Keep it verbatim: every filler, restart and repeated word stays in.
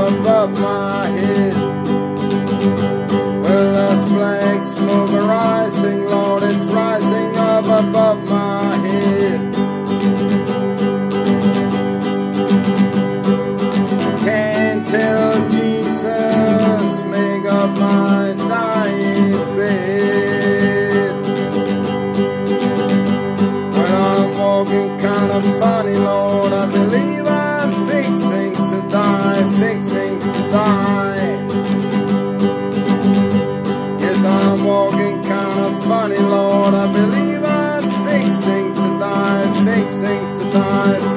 above my head. Well, there's black smoke rising, Lord, it's rising up above my head. Can't tell Jesus, make up my dying bed. When I'm walking kind of funny, Lord, I believe I'm fixing to die, fixing to die. Yes, I'm walking kind of funny, Lord, I believe I'm fixing to die, fixing to die.